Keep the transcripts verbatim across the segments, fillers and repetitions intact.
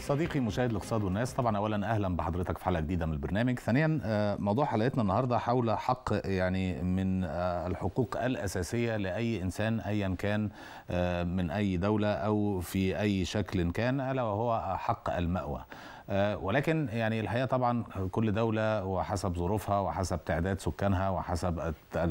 صديقي مشاهد الاقتصاد والناس، طبعا اولا اهلا بحضرتك في حلقه جديده من البرنامج. ثانيا موضوع حلقتنا النهارده حول حق يعني من الحقوق الاساسيه لاي انسان ايا كان من اي دوله او في اي شكل كان، الا وهو حق المأوى. ولكن يعني الحقيقه طبعا كل دوله وحسب ظروفها وحسب تعداد سكانها وحسب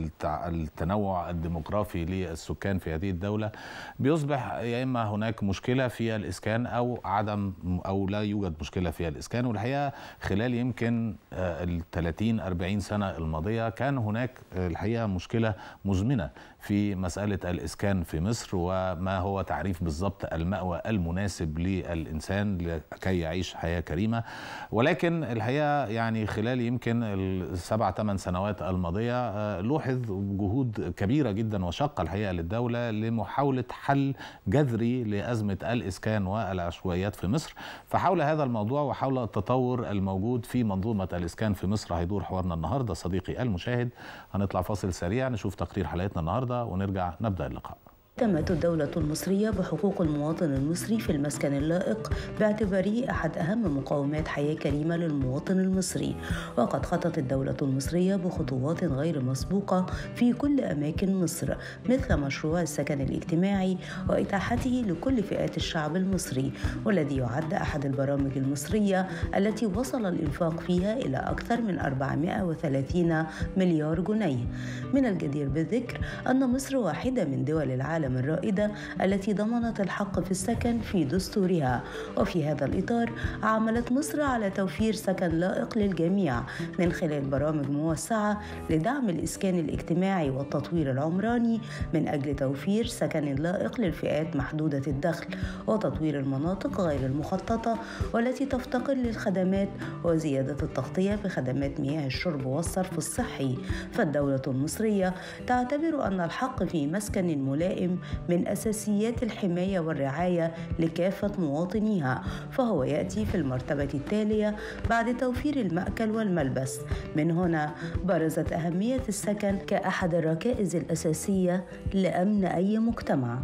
التنوع الديموغرافي للسكان في هذه الدوله بيصبح يا اما هناك مشكله في الاسكان او عدم او لا يوجد مشكله في الاسكان. والحقيقه خلال يمكن ال ثلاثين أربعين سنه الماضيه كان هناك الحقيقه مشكله مزمنه في مساله الاسكان في مصر، وما هو تعريف بالضبط المأوى المناسب للانسان لكي يعيش حياه كريمه. ولكن الحقيقه يعني خلال يمكن السبع ثمان سنوات الماضيه لوحظ جهود كبيره جدا وشاقه الحقيقه للدوله لمحاوله حل جذري لازمه الاسكان والعشوائيات في مصر. فحول هذا الموضوع وحول التطور الموجود في منظومه الاسكان في مصر هيدور حوارنا النهارده صديقي المشاهد. هنطلع فاصل سريع نشوف تقرير حلقتنا النهارده ونرجع نبدا اللقاء. اهتمت الدولة المصرية بحقوق المواطن المصري في المسكن اللائق باعتباره أحد أهم مقومات حياة كريمة للمواطن المصري، وقد خطت الدولة المصرية بخطوات غير مسبوقة في كل أماكن مصر، مثل مشروع السكن الاجتماعي وإتاحته لكل فئات الشعب المصري، والذي يعد أحد البرامج المصرية التي وصل الإنفاق فيها إلى أكثر من أربعمائة وثلاثين مليار جنيه. من الجدير بالذكر أن مصر واحدة من دول العالم الرائدة التي ضمنت الحق في السكن في دستورها، وفي هذا الإطار عملت مصر على توفير سكن لائق للجميع من خلال برامج موسعة لدعم الإسكان الاجتماعي والتطوير العمراني من أجل توفير سكن لائق للفئات محدودة الدخل، وتطوير المناطق غير المخططة والتي تفتقر للخدمات، وزيادة التغطية بخدمات مياه الشرب والصرف الصحي. فالدولة المصرية تعتبر أن الحق في مسكن ملائم من أساسيات الحماية والرعاية لكافة مواطنيها، فهو يأتي في المرتبة التالية بعد توفير المأكل والملبس. من هنا برزت أهمية السكن كأحد الركائز الأساسية لأمن أي مجتمع.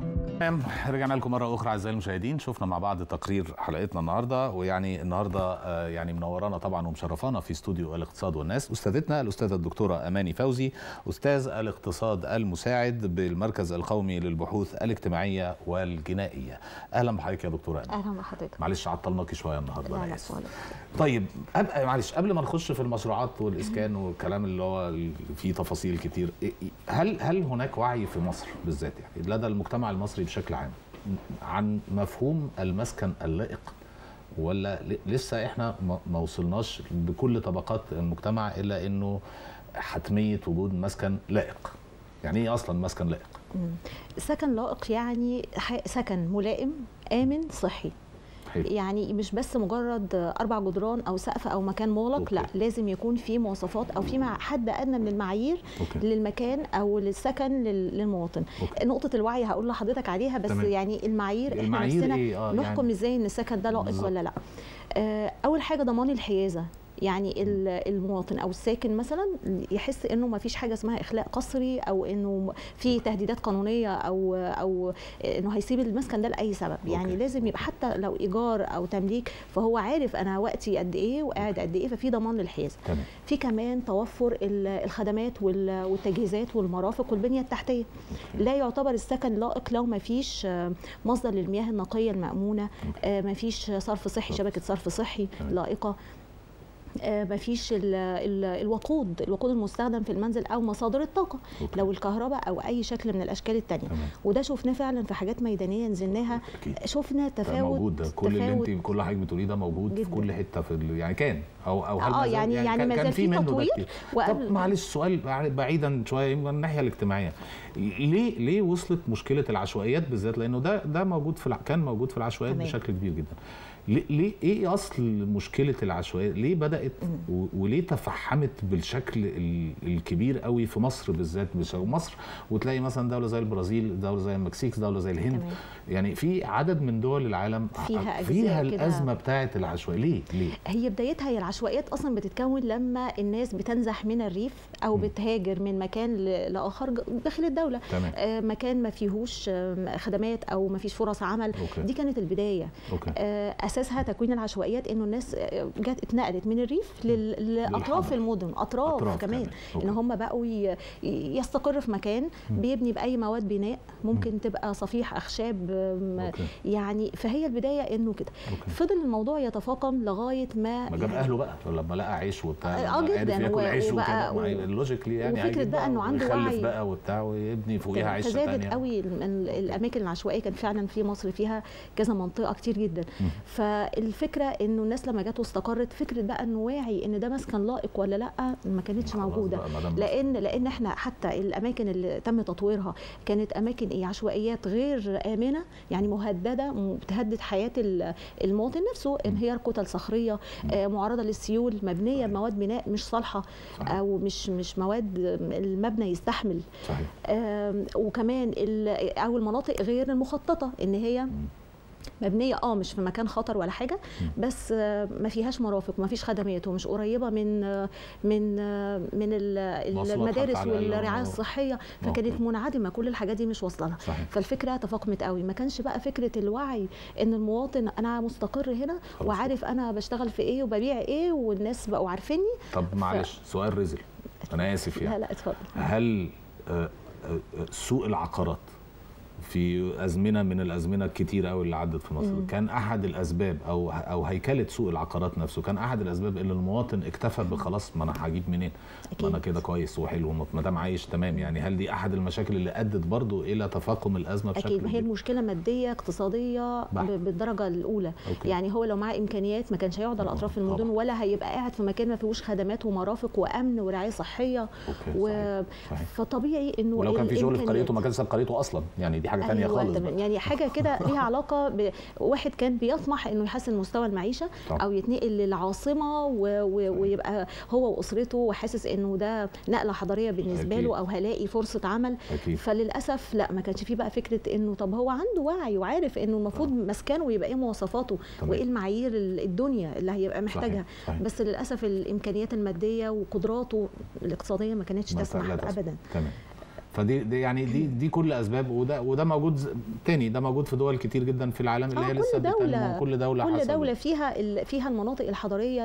رجعنا لكم مرة أخرى أعزائي المشاهدين. شفنا مع بعض تقرير حلقتنا النهاردة، ويعني النهاردة يعني منورانا طبعا ومشرفانا في استوديو الاقتصاد والناس أستاذتنا الأستاذة الدكتورة أماني فوزي، أستاذ الاقتصاد المساعد بالمركز القومي للبحوث الاجتماعية والجنائية. أهلا بحضرتك يا دكتورة أماني. أهلا بحضرتك. معلش عطلناكي شوية النهاردة. لا لا طيب معلش قبل ما نخش في المشروعات والإسكان والكلام اللي هو فيه تفاصيل كتير، هل هل هناك وعي في مصر بالذات يعني لدى المجتمع المصري بشكل عام عن مفهوم المسكن اللائق، ولا لسه احنا ما وصلناش بكل طبقات المجتمع الا انه حتميه وجود مسكن لائق؟ يعني ايه اصلا مسكن لائق؟ سكن لائق يعني سكن ملائم آمن صحي. حلو. يعني مش بس مجرد اربع جدران او سقف او مكان مغلق. أوكي. لا، لازم يكون في مواصفات او في حد ادنى من المعايير. أوكي. للمكان او للسكن للمواطن. أوكي. نقطه الوعي هقول لحضرتك عليها، بس تمام. يعني المعايير احنا المعايير نفسنا إيه؟ آه نحكم يعني ازاي ان السكن ده لائق ولا لا. آه اول حاجه ضمان الحيازه، يعني المواطن او الساكن مثلا يحس انه ما فيش حاجه اسمها اخلاء قسري او انه في تهديدات قانونيه او او انه هيسيب المسكن ده لاي سبب. يعني أوكي. لازم يبقى حتى لو ايجار او تمليك فهو عارف انا وقتي قد ايه وقاعد قد ايه، ففي ضمان للحيازه. في كمان توفر الخدمات والتجهيزات والمرافق والبنيه التحتيه. أوكي. لا يعتبر السكن لائق لو ما فيش مصدر للمياه النقيه المامونه، ما فيش صرف صحي، شبكه صرف صحي لائقه، ما فيش ال ال الوقود الوقود المستخدم في المنزل او مصادر الطاقه. أوكي. لو الكهرباء او اي شكل من الاشكال الثانيه. وده شفناه فعلا في حاجات ميدانيه نزلناها. أكيد. شفنا تفاوت موجود ده. كل اللي انت كل حاجه بتقوليه ده موجود جدا. في كل حته في يعني كان او او هل اه يعني يعني, يعني كان, كان في منه تطوير. طب معلش سؤال بعيدا شويه من الناحيه الاجتماعيه، ليه ليه وصلت مشكله العشوائيات بالذات؟ لانه ده ده موجود في كان موجود في العشوائيات بشكل كبير جدا. ليه ايه اصل مشكله العشوائيه؟ ليه بدات وليه تفحمت بالشكل الكبير قوي في مصر بالذات؟ مصر وتلاقي مثلا دوله زي البرازيل، دوله زي المكسيك، دوله زي الهند. تمام. يعني في عدد من دول العالم فيها, فيها الازمه بتاعه العشوائيه. ليه ليه هي بدايتها هي العشوائيات اصلا بتتكون لما الناس بتنزح من الريف او م. بتهاجر من مكان لاخر داخل الدوله. تمام. آه مكان ما فيهوش خدمات او ما فيش فرص عمل. أوكي. دي كانت البدايه. أوكي. آه اساسها تكوين العشوائيات انه الناس جت اتنقلت من الريف لاطراف المدن، اطراف, أطراف كمان, كمان. ان هم بقوا يستقر في مكان م. بيبني باي مواد بناء، ممكن م. تبقى صفيح اخشاب. أوكي. يعني فهي البدايه انه كده. فضل الموضوع يتفاقم لغايه ما ما جاب اهله بقى لما لقى عيش وبتاع، اه جدا، ياكل عيش وكده و... اللوجيكلي يعني، وفكره بقى انه عنده وعي بقى وبتاع ويبني فوقيها عيش ثانيه. تزادت قوي الاماكن العشوائيه، كان فعلا في مصر فيها كذا منطقه كتير جدا. م. فالفكره انه الناس لما جت واستقرت، فكره بقى انه واعي ان ده مسكن لائق ولا لا ما كانتش موجوده، لان لان احنا حتى الاماكن اللي تم تطويرها كانت اماكن ايه، عشوائيات غير امنه، يعني مهدده، بتهدد حياه المواطن نفسه، انهيار كتل صخريه آه معرضه للسيول، مبنيه بمواد بناء مش صالحه او مش مش مواد المبنى يستحمل. صحيح. آه وكمان او المناطق غير المخططه، ان هي مبنيه اه مش في مكان خطر ولا حاجه، بس ما فيهاش مرافق، ما فيش خدمات، ومش قريبه من من من المدارس والرعايه الصحيه، فكانت منعدمه، كل الحاجات دي مش واصله لها. فالفكره تفاقمت قوي، ما كانش بقى فكره الوعي ان المواطن انا مستقر هنا وعارف انا بشتغل في ايه وببيع ايه والناس بقوا عارفيني. طب معلش ف... سؤال رزل، انا اسف يعني. لا لا اتفضل. هل سوق العقارات في أزمنة من الأزمنة الكتيرة قوي اللي عدت في مصر مم. كان أحد الأسباب أو أو هيكلة سوق العقارات نفسه كان أحد الأسباب اللي المواطن اكتفى بخلاص ما أنا هجيب منين؟ ما أنا كده كويس وحلو ما دام عايش تمام يعني. هل دي أحد المشاكل اللي أدت برضو إلى تفاقم الأزمة بشكل أكيد؟ ما هي المشكلة مادية اقتصادية بالدرجة الأولى. أوكي. يعني هو لو معاه إمكانيات ما كانش هيقعد على أطراف المدن، ولا هيبقى قاعد في مكان ما فيهوش خدمات ومرافق وأمن ورعاية صحية. أوكي. و... صحيح. صحيح. فطبيعي إنه ولو كان في شغل في قريته ما كانش ساب قريته أصلا، يعني دي حاجة ثانية. أيوة خالص. يعني حاجه كده ليها علاقه بواحد كان بيطمح انه يحسن مستوى المعيشه طبعا. او يتنقل للعاصمه و... و... ويبقى هو واسرته وحاسس انه ده نقله حضاريه بالنسبه أكيد. له، او هلاقي فرصه عمل. أكيد. فللاسف لا، ما كانش فيه بقى فكره انه طب هو عنده وعي وعارف انه المفروض مسكنه يبقى ايه مواصفاته طبعا. وايه المعايير الدنيا اللي هيبقى محتاجها. صحيح. صحيح. بس للاسف الامكانيات الماديه وقدراته الاقتصاديه ما كانتش تسمح ابدا. تمام. فدي دي يعني دي دي كل اسباب، وده وده موجود تاني، ده موجود في دول كتير جدا في العالم اللي آه هي لسه دولة كل دوله كل حسب دوله فيها فيها المناطق الحضاريه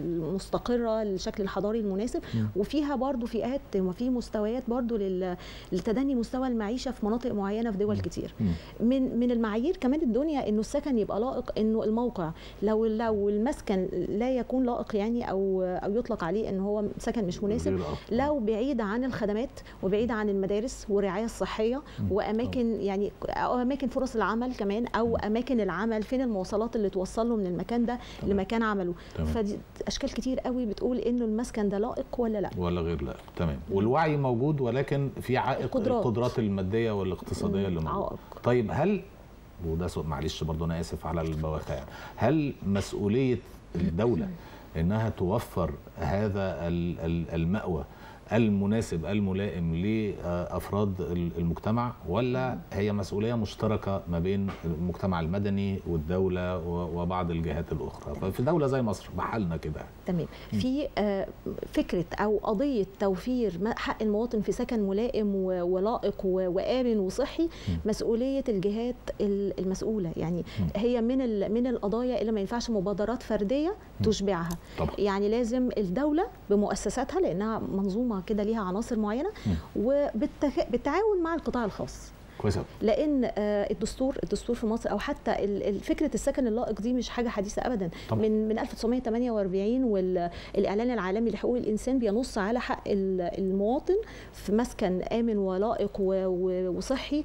المستقره للشكل الحضاري المناسب، م. وفيها برضو فئات وفي مستويات برضو للتدني مستوى المعيشه في مناطق معينه في دول م. كتير. م. من من المعايير كمان الدنيا انه السكن يبقى لائق، انه الموقع لو لو المسكن لا يكون لائق يعني او او يطلق عليه ان هو سكن مش مناسب، لو بعيد عن الخدمات وبعيد عن المدارس والرعاية الصحية وأماكن يعني أو أماكن فرص العمل كمان، أو أماكن العمل فين المواصلات اللي توصله من المكان ده تمام. لمكان عمله. تمام. فدي أشكال كتير قوي بتقول إنه المسكن ده لائق ولا لا ولا غير لا. تمام. والوعي موجود، ولكن في عائق القدرات, القدرات المادية والاقتصادية اللي موجودة. طيب هل وده سؤال معلش برضه أنا آسف على البواخة يعني. هل مسؤولية الدولة إنها توفر هذا المأوى المناسب الملائم لأفراد المجتمع، ولا هي مسؤولية مشتركة ما بين المجتمع المدني والدولة وبعض الجهات الأخرى في دولة زي مصر بحالنا كده؟ تمام. في فكرة أو قضية توفير حق المواطن في سكن ملائم ولائق وآمن وصحي مسؤولية الجهات المسؤولة، يعني هي من من القضايا اللي ما ينفعش مبادرات فردية تشبعها. طبعا. يعني لازم الدولة بمؤسساتها لأنها منظومة كده ليها عناصر معينه، وبالتعاون مع القطاع الخاص. كويس. لان الدستور الدستور في مصر او حتى فكره السكن اللائق دي مش حاجه حديثه ابدا. طبعا. من من ألف وتسعمائة وثمانية وأربعين والاعلان العالمي لحقوق الانسان بينص على حق المواطن في مسكن امن ولائق وصحي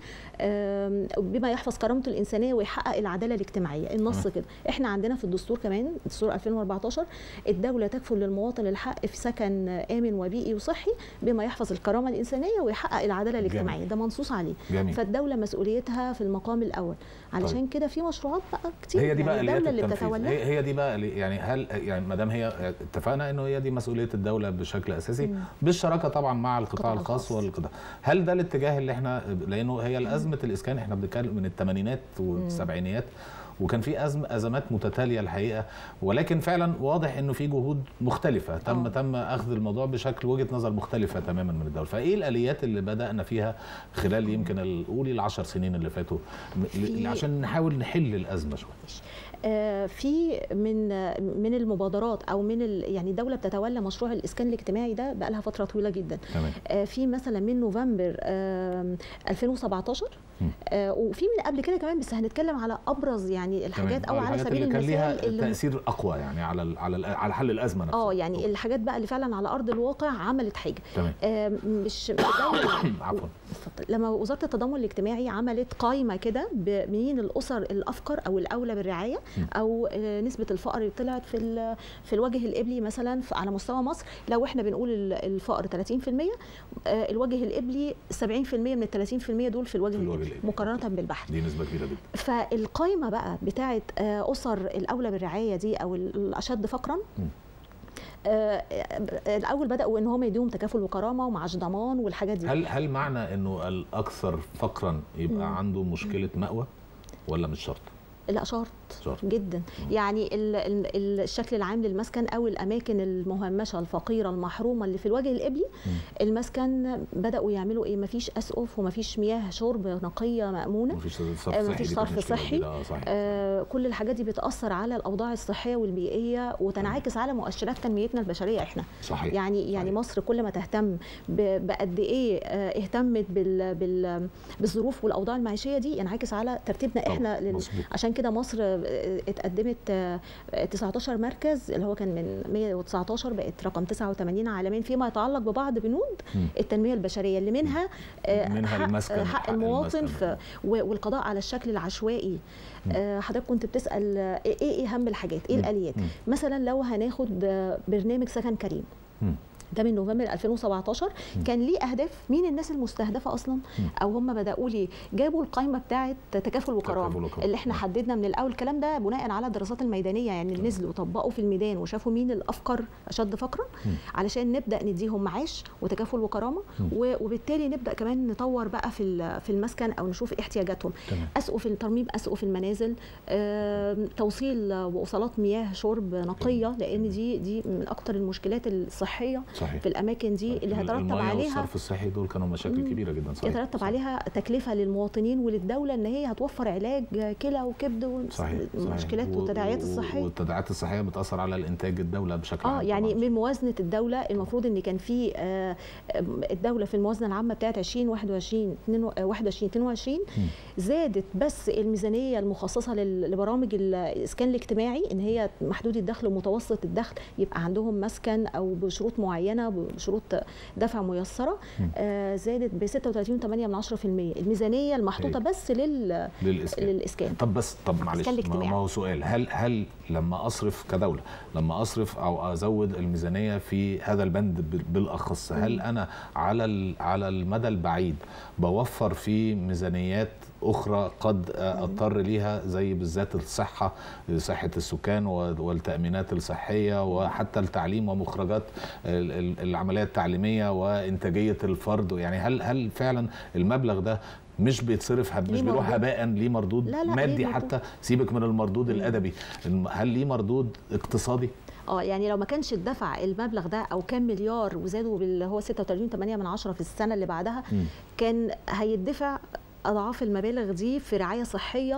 بما يحفظ كرامته الانسانيه ويحقق العداله الاجتماعيه. النص كده. احنا عندنا في الدستور كمان دستور ألفين وأربعتاشر الدوله تكفل للمواطن الحق في سكن امن وبيئي وصحي بما يحفظ الكرامه الانسانيه ويحقق العداله الاجتماعيه. جميل. ده منصوص عليه. جميل. الدولة مسؤوليتها في المقام الأول، علشان طيب. كده في مشروعات بقى كتير. هي دي بقى يعني الدولة اللي بتتولى. هي, هي دي بقى يعني هل يعني ما دام هي اتفقنا انه هي دي مسؤولية الدولة بشكل اساسي مم. بالشراكة طبعا مع القطاع الخاص والقطاع. هل ده الاتجاه اللي احنا، لانه هي أزمة الاسكان احنا بنتكلم من الثمانينات والسبعينيات وكان في أزم ازمات متتاليه الحقيقه، ولكن فعلا واضح انه في جهود مختلفه تم أوه. تم اخذ الموضوع بشكل وجهه نظر مختلفه تماما من الدوله. فايه الاليات اللي بدانا فيها خلال يمكن قولي العشر سنين اللي فاتوا عشان نحاول نحل الازمه شويه؟ في من من المبادرات او من يعني الدوله بتتولى مشروع الاسكان الاجتماعي ده بقى لها فتره طويله جدا. تمام. في مثلا من نوفمبر ألفين وسبعتاشر وفي من قبل كده كمان، بس هنتكلم على ابرز يعني الحاجات او على سبيل المثال اللي كان ليها تاثير اقوى يعني على على على حل الازمه نفسها. اه يعني الحاجات بقى اللي فعلا على ارض الواقع عملت حاجه. تمام. مش عفوا لما وزاره التضامن الاجتماعي عملت قائمه كده بمين الاسر الافقر او الاولى بالرعايه او نسبه الفقر اللي طلعت في في الوجه القبلي مثلا على مستوى مصر. لو احنا بنقول الفقر ثلاثين في المية، الوجه القبلي سبعين في المية من ال ثلاثين في المية دول في الوجه القبلي مقارنه بالبحر. دي نسبه كبيره جدا. فالقائمه بقى بتاعه اسر الاولى بالرعايه دي او الاشد فقرا، الاول بداوا ان هم يديهم تكافل وكرامه ومعاش ضمان والحاجات دي. هل هل معنى انه الاكثر فقرا يبقى مم. عنده مشكله مأوى ولا مش شرط؟ لا شرط جدا. يعني الشكل العام للمسكن او الاماكن المهمشه الفقيره المحرومه اللي في الوجه القبلي، المسكن بداوا يعملوا ايه؟ مفيش اسقف ومفيش مياه شرب نقيه مامونه، مفيش صرف, صرف صحي. آه كل الحاجات دي بتاثر على الاوضاع الصحيه والبيئيه وتنعكس على مؤشرات تنميتنا البشريه احنا. صحيح. يعني صحيح. يعني مصر كل ما تهتم بقد ايه اهتمت بال بال بالظروف والاوضاع المعيشيه دي ينعكس على ترتيبنا احنا لل... عشان كده مصر اتقدمت تسعتاشر مركز، اللي هو كان من مية وتسعتاشر بقت رقم تسعة وثمانين عالميا فيما يتعلق ببعض بنود م. التنميه البشريه اللي منها, منها حق, المسكن حق المواطن المسكن. والقضاء على الشكل العشوائي. م. حضرتك كنت بتسال ايه ايه اهم الحاجات، ايه م. الاليات؟ م. مثلا لو هناخد برنامج سكن كريم م. ده من نوفمبر ألفين وسبعتاشر، كان ليه اهداف. مين الناس المستهدفه اصلا؟ او هم بداوا لي جابوا القائمه بتاعه تكافل وكرامه اللي احنا حددنا من الاول. الكلام ده بناء على الدراسات الميدانيه، يعني اللي نزلوا وطبقوا في الميدان وشافوا مين الافقر اشد فقرا علشان نبدا نديهم معاش وتكافل وكرامه، وبالتالي نبدا كمان نطور بقى في في المسكن او نشوف احتياجاتهم. اسقف الترميم، اسقف المنازل، توصيل ووصلات مياه شرب نقيه، لان دي دي من اكثر المشكلات الصحيه صحيح. في الاماكن دي اللي هيترتب عليها الصرف الصحي دول كانوا مشاكل كبيره جدا. صحيح. يترتب صحيح. عليها تكلفه للمواطنين وللدوله ان هي هتوفر علاج كلى وكبد والمشكلات والتداعيات الصحيه. والتداعيات الصحيه بتاثر على الانتاج الدوله بشكل عام. اه يعني طبعاً. من موازنه الدوله المفروض ان كان في آه الدوله في الموازنه العامه بتاعت ألفين وواحد وعشرين اثنين وعشرين زادت بس الميزانيه المخصصه لبرامج الاسكان الاجتماعي ان هي محدود الدخل ومتوسط الدخل يبقى عندهم مسكن او بشروط معينه بشروط دفع ميسره. آه زادت ب ستة وثلاثين فاصلة ثمانية بالمية الميزانيه المحطوطه هي. بس لل للاسكان. للاسكان طب بس طب معلش ما هو سؤال، هل هل لما اصرف كدوله لما اصرف او ازود الميزانيه في هذا البند بالاخص، هل انا على على المدى البعيد بوفر في ميزانيات اخرى قد اضطر ليها زي بالذات الصحه، صحه السكان والتامينات الصحيه وحتى التعليم ومخرجات العمليه التعليميه وانتاجيه الفرد؟ يعني هل هل فعلا المبلغ ده مش بيتصرف مش بيروح هباء، ليه مردود لا لا مادي؟ حتى سيبك من المردود مم. الادبي، هل ليه مردود اقتصادي؟ اه يعني لو ما كانش الدفع المبلغ ده او كام مليار وزادوا باللي هو ستة وثلاثين فاصلة ثمانية في السنه اللي بعدها مم. كان هيدفع اضعاف المبالغ دي في رعايه صحيه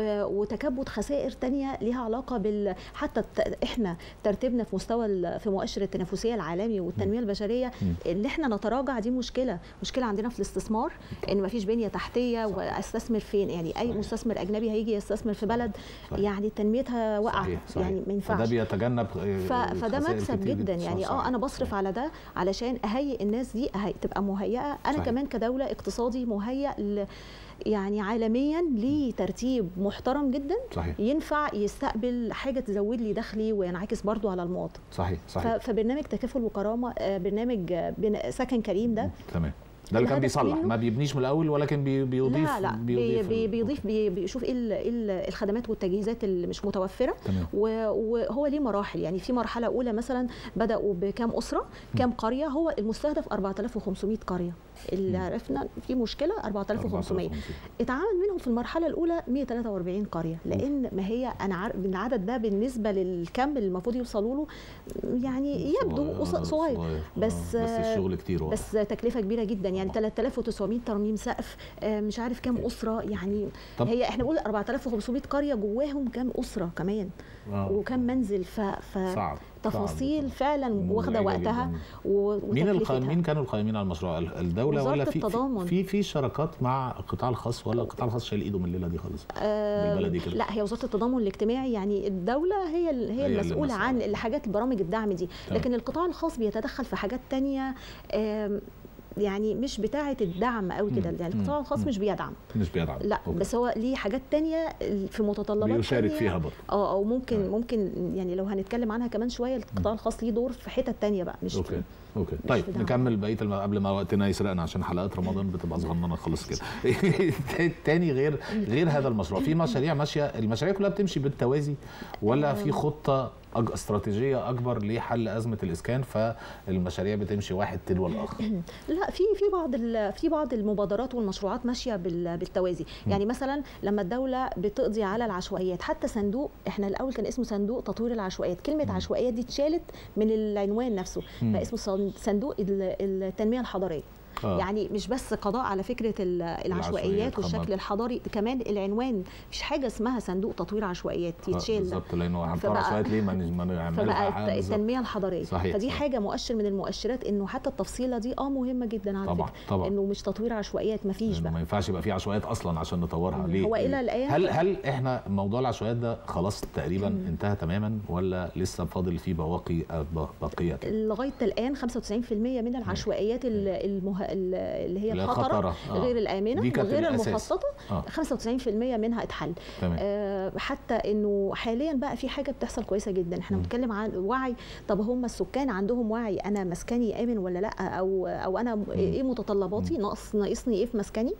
وتكبد خسائر تانية ليها علاقه بال حتى احنا ترتيبنا في مستوى في مؤشر التنافسيه العالمي والتنميه البشريه اللي احنا نتراجع. دي مشكله مشكله عندنا في الاستثمار، ان ما فيش بنيه تحتيه واستثمر فين؟ يعني اي مستثمر اجنبي هيجي يستثمر في بلد صحيح. يعني تنميتها واقعه يعني ما ينفعش. فده بيتجنب فده مكسب جدا يعني اه انا بصرف على ده علشان اهيئ الناس دي أهي تبقى مهيئه. انا صحيح. كمان كدوله اقتصادي مهيئ يعني عالميا ليه ترتيب محترم جدا صحيح. ينفع يستقبل حاجه تزود لي دخلي وينعكس برضو على المواطن. صحيح صحيح. فبرنامج تكافل وكرامه برنامج سكن كريم ده تمام ده اللي كان بيصلح، ما بيبنيش من الاول ولكن بي بيضيف. لا لا بيضيف بي بيضيف بي بيشوف ايه الخدمات والتجهيزات اللي مش متوفره. تمام. وهو ليه مراحل، يعني في مرحله اولى مثلا بداوا بكام اسره، كام قريه، هو المستهدف أربعة آلاف وخمسمائة قريه، اللي عرفنا في مشكله أربعة آلاف وخمسمائة، اتعامل منهم في المرحله الاولى مئة وثلاثة وأربعين قريه، لان ما هي انا عارف العدد ده بالنسبه للكم اللي المفروض يوصلوا له يعني يبدو صغير، بس بس الشغل كتير واضح. بس تكلفه كبيره جدا، يعني ثلاثة آلاف وتسعمائة ترميم سقف، مش عارف كام اسره، يعني طب هي احنا بنقول أربعة آلاف وخمسمائة قريه جواهم كام اسره كمان آه. وكام منزل، ف, ف... صعب. تفاصيل صعب. فعلا واخده وقتها. مين القائمين مين كانوا القائمين على المشروع؟ الدوله ولا في التضامن. في في شراكات مع القطاع الخاص، ولا القطاع الخاص شايل ايده من الليله دي خالص؟ آه بالبلدي كده. لا، هي وزاره التضامن الاجتماعي، يعني الدوله هي هي, هي المسؤوله عن الحاجات البرامج الدعم دي، لكن القطاع الخاص بيتدخل في حاجات ثانيه آه يعني مش بتاعه الدعم قوي كده، يعني القطاع الخاص مش بيدعم مش بيدعم لا أوكي. بس هو ليه حاجات تانية في متطلبات بيشارك فيها برضه اه او ممكن آه. ممكن يعني لو هنتكلم عنها كمان شويه، القطاع الخاص ليه دور في حتت تانية بقى، مش اوكي اوكي طيب بدعم. نكمل بقيه الم... قبل ما وقتنا يسرقنا، عشان حلقات رمضان بتبقى صغننه خالص كده. تاني غير غير هذا المشروع، في مشاريع ماشيه، المشاريع كلها بتمشي بالتوازي ولا في خطه أج... استراتيجيه اكبر لحل ازمه الاسكان، فالمشاريع بتمشي واحد تلو الاخر؟ لا، في في بعض ال... في بعض المبادرات والمشروعات ماشيه بال... بالتوازي، يعني مثلا لما الدوله بتقضي على العشوائيات، حتى صندوق، احنا الاول كان اسمه صندوق تطوير العشوائيات، كلمه م. عشوائيات دي اتشالت من العنوان نفسه، بقى اسمه صندوق التنميه الحضريه. آه. يعني مش بس قضاء على فكره العشوائيات والشكل الحضاري، كمان العنوان مفيش حاجه اسمها صندوق تطوير عشوائيات يتشال. آه بالظبط، لانه هنطور عشوائيات ليه ما نعملها؟ فبقى التنميه الحضاريه. صحيح. فدي صحيح. حاجه مؤشر من المؤشرات انه حتى التفصيله دي اه مهمه جدا على طبعا فكره، طبعا انه مش تطوير عشوائيات، مفيش بقى، ما ينفعش يبقى في عشوائيات اصلا عشان نطورها. ليه؟ هو الى الان هل هل احنا موضوع العشوائيات ده خلاص تقريبا مم. انتهى تماما، ولا لسه فاضل فيه بواقي بقيه؟ لغايه الان خمسة وتسعين بالمئة من العشوائيات المه... اللي هي الخطره آه. غير الامنه وغير المخططه آه. خمسة وتسعين بالمئة منها اتحل. آه حتى انه حاليا بقى في حاجه بتحصل كويسه جدا، احنا بنتكلم عن وعي. طب هم السكان عندهم وعي انا مسكني امن ولا لا، او او انا مم. ايه متطلباتي، ناقص ناقصني ايه في مسكني.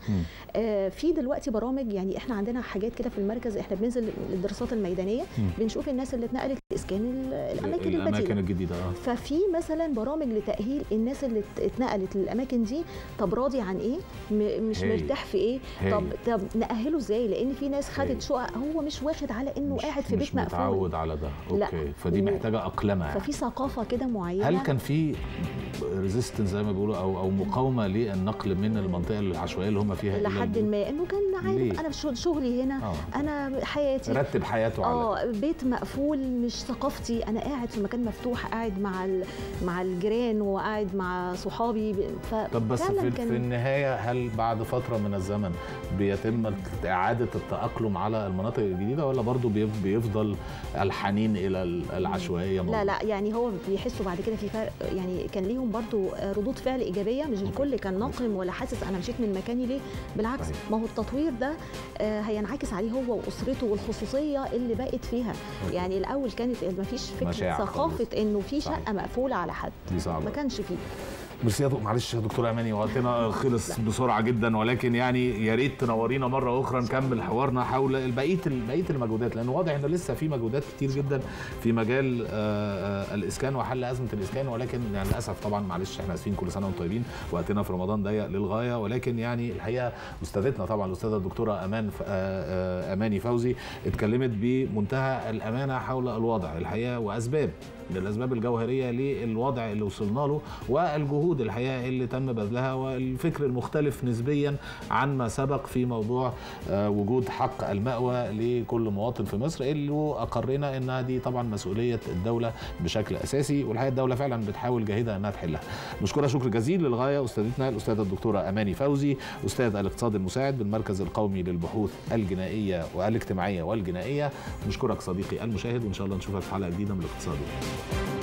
آه في دلوقتي برامج، يعني احنا عندنا حاجات كده في المركز، احنا بننزل الدراسات الميدانيه مم. بنشوف الناس اللي اتنقلت لاسكان الاماكن الاماكن الجديده آه. ففي مثلا برامج لتاهيل الناس اللي اتنقلت للاماكن دي. طب راضي عن ايه، مش هي. مرتاح في ايه، هي. طب طب نأهله ازاي، لان في ناس خدت شقق هو مش واخد على انه قاعد في بيت مقفول، مش متعود على ده. اوكي لا. فدي محتاجه اقلمه يعني. ففي ثقافه كده معينه. هل كان في ريزيستنس زي ما بيقولوا او او مقاومه للنقل من المنطقه العشوائيه اللي هم فيها لحد ما، انه كان عارف انا حياتي هنا آه. انا حياتي رتب حياته على اه بيت مقفول، مش ثقافتي، انا قاعد في مكان مفتوح، قاعد مع مع الجيران وقاعد مع صحابي. طب بس في, في النهايه هل بعد فتره من الزمن بيتم اعاده التاقلم على المناطق الجديده، ولا برضه بيفضل الحنين الى العشوائيه؟ لا لا يعني هو بيحسوا بعد كده في فرق، يعني كان ليهم برضه ردود فعل ايجابيه، مش الكل كان ناقم ولا حاسس انا مشيت من مكاني ليه، بالعكس. صحيح. ما هو التطوير ده هينعكس عليه هو واسرته والخصوصيه اللي بقت فيها. يعني الاول كانت ما فيش فكره ثقافه انه في شقه مقفوله على حد، ما كانش فيه. ميرسي يا معلش يا دكتوره اماني، وقتنا خلص بسرعه جدا، ولكن يعني يا ريت تنورينا مره اخرى نكمل حوارنا حول بقيه بقيه المجهودات، لانه واضح ان لسه في مجهودات كتير جدا في مجال الاسكان وحل ازمه الاسكان، ولكن يعني للاسف طبعا معلش احنا اسفين، كل سنه وانتم طيبين، وقتنا في رمضان ضيق للغايه، ولكن يعني الحقيقه استاذتنا طبعا الاستاذه الدكتوره امان اماني فوزي اتكلمت بمنتهى الامانه حول الوضع الحقيقه واسباب للاسباب الجوهريه للوضع اللي وصلنا له، والجهود الحقيقه اللي تم بذلها، والفكر المختلف نسبيا عن ما سبق في موضوع وجود حق المأوى لكل مواطن في مصر، اللي اقرنا انها دي طبعا مسؤوليه الدوله بشكل اساسي، والحقيقه الدوله فعلا بتحاول جاهده انها تحلها. نشكرها شكر جزيل للغايه استاذتنا الاستاذه الدكتوره اماني فوزي، استاذ الاقتصاد المساعد بالمركز القومي للبحوث الجنائيه والاجتماعيه والجنائيه. نشكرك صديقي المشاهد، وان شاء الله نشوفك في حلقه جديده من الاقتصاد.